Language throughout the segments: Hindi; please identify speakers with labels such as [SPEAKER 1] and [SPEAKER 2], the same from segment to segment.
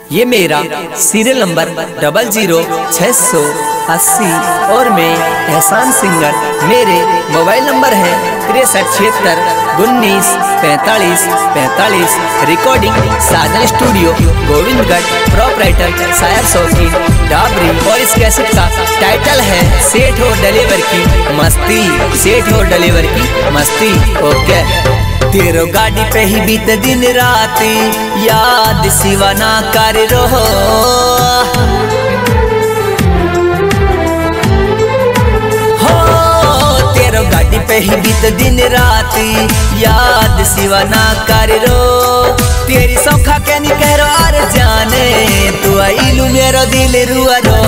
[SPEAKER 1] ये मेरा सीरियल नंबर 00680 और मैं एहसान सिंगर। मेरे मोबाइल नंबर है 6376194545। रिकॉर्डिंग साधन स्टूडियो गोविंदगढ़। प्रोपराइटर शायर शौकीन डाबरी। और इस कैसेट का टाइटल है सेठ हो डिलीवर की मस्ती। सेठ हो डिलीवर की मस्ती। ओके। तेरो गाड़ी पे ही बीत दिन राती, याद सिवा ना कर रहो। हो तेरो गाड़ी पे ही बीत दिन राती, याद सिवा ना कर रो। तेरी सौखा के नहीं कह रो आर जाने, तू आइलू मेरो दिल रुआ रो।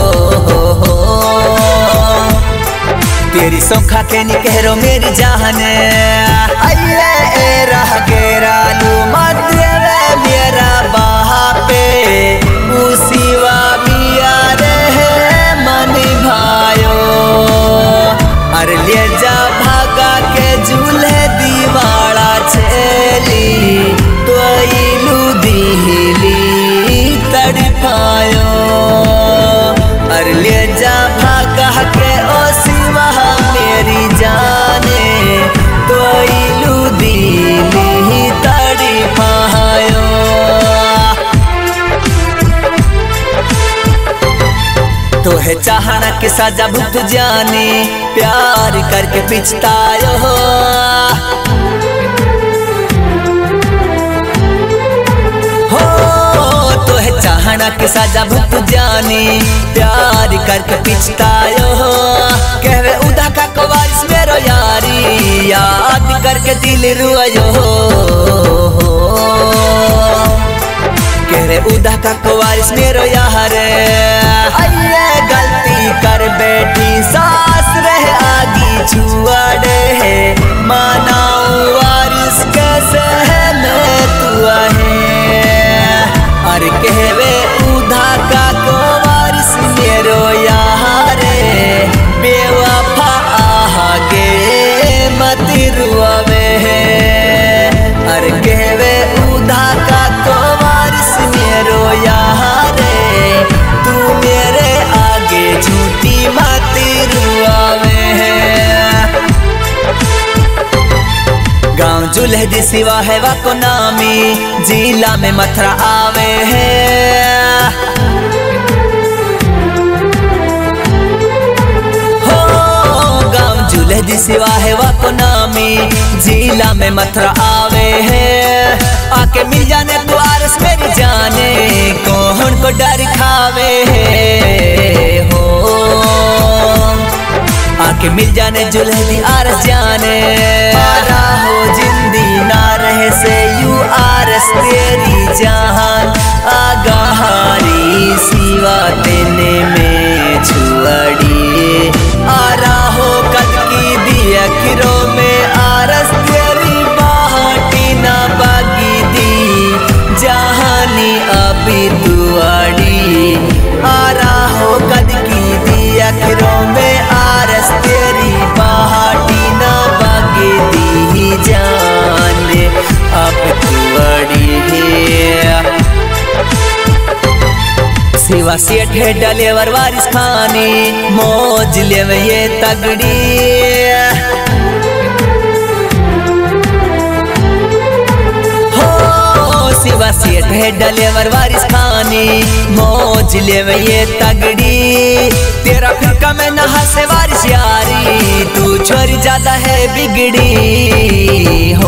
[SPEAKER 1] तेरी सौखा के नहीं कह रो मेरी जाने, अल्ले रह गेरा लू मत मेरा बहा पे। उसी वा मिया रे मन भायो, अरे ले जा भागा के झूले दीवाड़ा छेली। तो इलू दिली तड़पायो, अरे ले जा भागा के ओ सिवा मेरी जाने। तो इलू दिली तड़पायो। तो है चाहना के सजा भुगत जानी, प्यार करके पिछतायो। हो तो है चाहना के सजा भुगत जानी, प्यार करके पिछतायो। कहवे उदा का कवारिस मेरो यारी, याद करके दिल रुआयो। कहवे उदा का कवारिस मेरो यार, अये गलती कर बेटी सास रहे आगी छुआड़े है। मानाऊ वारिस कैसे है मैं तू है। अरे कहवे उदा का कवारिस मेरो यार, बेवफा आगे मत रुआवे। अरे कहवे उदा का कवारिस मेरो यार, तू मेरे आगे झूठी मत रुआवे। गाँव जुलहदी सिवा है वा को नामी, जिला में मथुरा आवे है। जुलहदी सिवा है वा को नामी, जिला में मथुरा आवे है। आके मिल जाने तू आरस मेरी जाने, कौन को डर खावे है। हो आके मिल जाने जुलहदी आरस जाने। आरा हो जिंदी ना रहे से यू आरस तेरी जान। आगाहारी सिवा तेने में छुआड़ी। आरा हो कद की दिया किरो में आरस तेरी बाहटी ना बागी दी। जहानी अभी दुआड़ी। आरा हो कद की दिया किरो में आरस तेरी बाहटी ना बागी दी। जान अब दुआड़ी है। सिवा सेठ है डलेवर वारिस खानी, मौज लेवे ये तगड़ी। हो सिवा सेठ है डलेवर वारिस खानी, मौज लेवे ये तगड़ी। तेरा फिरका में नहा से वारिस यारी, तू छोरी ज्यादा है बिगड़ी। हो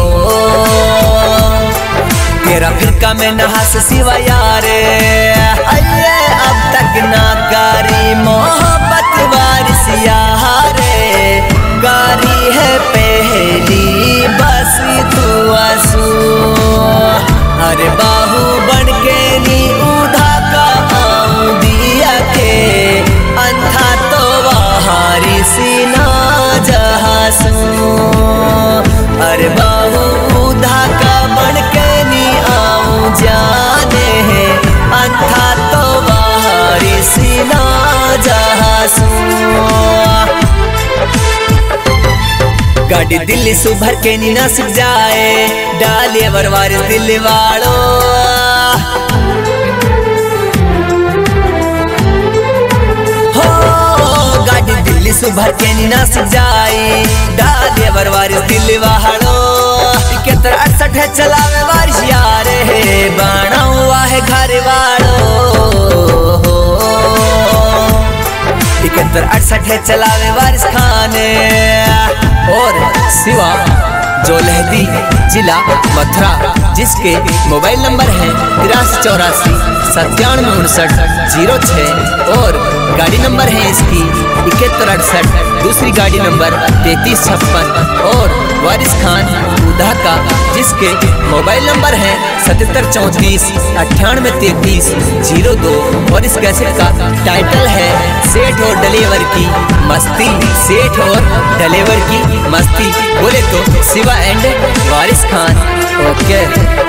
[SPEAKER 1] तेरा फिरका में नहा से सिवा यारे, अये अब तक ना कारी मोहब्बत वारिस यारे। गारी है पहली बस तू आंसू। अरे बाहू बन के नी उधा का आऊं दिया के। अंधा तो वारी सीना जहासू। अरे बाहू उधा का बन के नी आऊं जाने है। अंधा तो वारी सीना जहासू। गाड़ी दिल्ली सुभर के नी नसीब जाए, डालिए बरवारिस दिल वालों। सुभर के नीना सजाई डाले बरवारिस दिल वाड़ो 68 है चलावे बारिश यार है बना हुआ है घर वाड़ो 68 है चलावे बारिश खाने और सिवा जो लहदी जिला मथुरा जिसके मोबाइल नंबर है 8384975906 और गाड़ी नंबर है इसकी 7168 दूसरी गाड़ी नंबर 3356 और वारिस खान उदा का जिसके मोबाइल नंबर है 7734983302 और इस कैसेट का टाइटल है सेठ और डलेवर की मस्ती। सेठ और डलेवर की मस्ती बोले तो शिवा एंड वारिस खान। ओके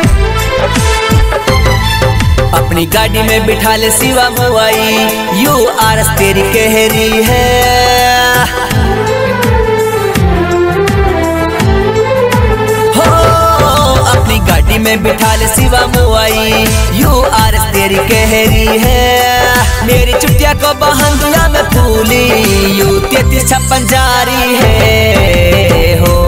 [SPEAKER 1] अपनी गाड़ी में बिठा ले शिवा मुआई URS तेरी कहरी है हो अपनी गाड़ी में बिठा ले शिवा मुआई URS तेरी कहरी है मेरी चुटिया को बहन दुनिया में फूली U3356 जारी है हो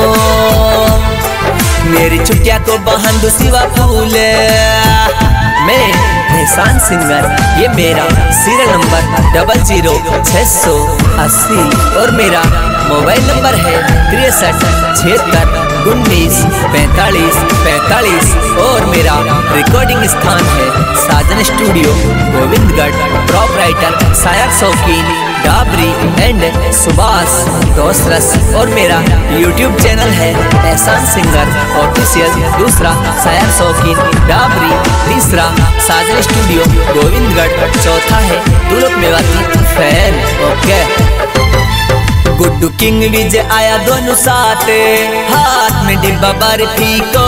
[SPEAKER 1] मेरी चुटिया को बहन दो शिवा फूले। मैं एहसान सिंगर ये मेरा सीरियल नंबर 00680 और मेरा मोबाइल नंबर है 6376194545 और मेरा रिकॉर्डिंग स्थान है Sajan studio Govindgarh proprietor Sayar Shaukeen Dabri and Subhash दोसरस और मेरा YouTube चैनल है एहसान सिंगर ऑफिशियल दूसरा सायर शौकीन डाबरी तीसरा साजन स्टूडियो गोविंदगढ़ चौथा है दुलक Mewati fan. Okay Guddu king Vijay आया दोनों साथ हाथ में डिब्बा बर्फी को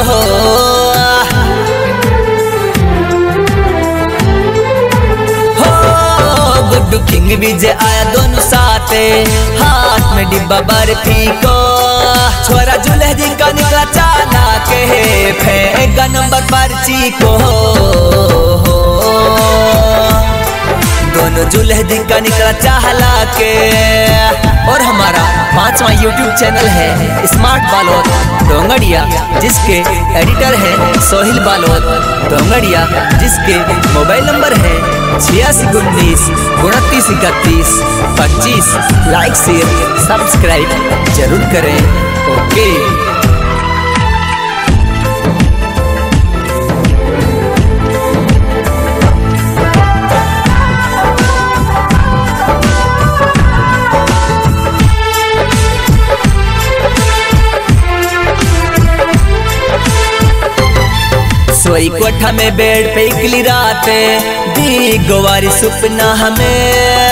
[SPEAKER 1] गुड्डू किंग विजय आया दोनों साथ हाथ में डिब्बा बर्फी को छोरा जुलहदी का निकला चाला के फेंका नंबर पर्ची को दोनों जुलहदी का निकला चाहला के। और हमारा 5वां YouTube चैनल है स्मार्ट बालोद डोंगड़िया जिसके एडिटर है सोहिल बालोद डोंगड़िया जिसके मोबाइल नंबर है 8619 2931 25। लाइक शेयर सब्सक्राइब जरूर करें। ओके सोई कोठा में बेड पे इकली रात दी गोवारी सुपना हमें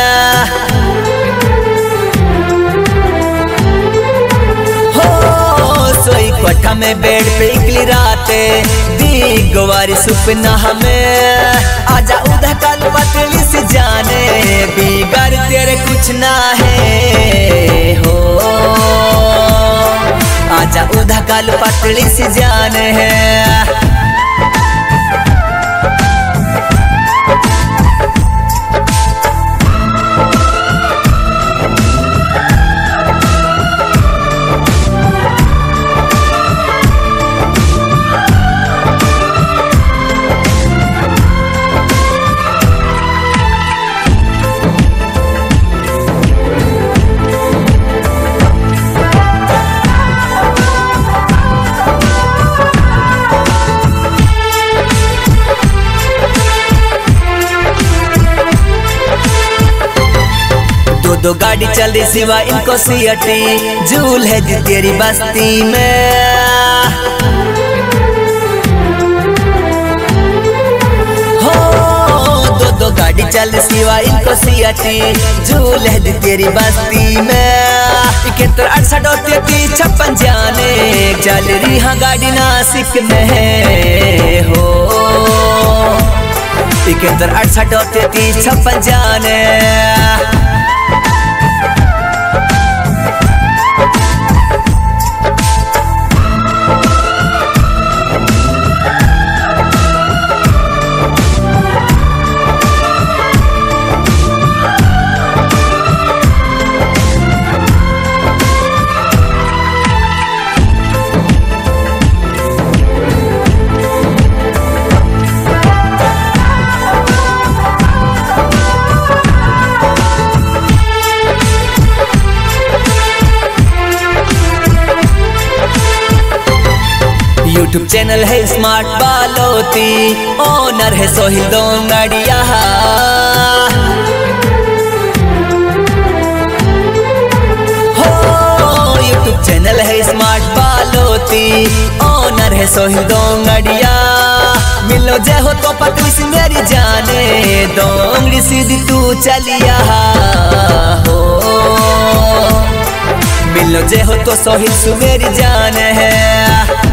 [SPEAKER 1] हो सोई कोठा में बेड पे इकली रात दी गोवारी सुपना हमें आजा उधर कल पतली से जाने बिगड़ तेरे कुछ ना है हो आजा उधर कल पतली से जाने है। दो गाड़ी चल रही सिवा इनको सीटी झूल है जी तेरी बस्ती में हो दो गाड़ी चल रही सिवा इनको सीटी झूल है जी तेरी बस्ती में 7168 जाने चल रही हाँ गाड़ी नासिक में हो 7168 जाने यूट्यूब चैनल है स्मार्ट बालोती, ओनर है सोहिल दोंगड़िया। हो यूट्यूब चैनल है स्मार्ट बालोती, ओनर है सोहिल दोंगड़िया। मिलो जय हो तो पतली सी मेरी जाने, दोंगड़ी सीधी तू चलिया हो। मिलो जय हो तो सोहिल सु मेरी जान है।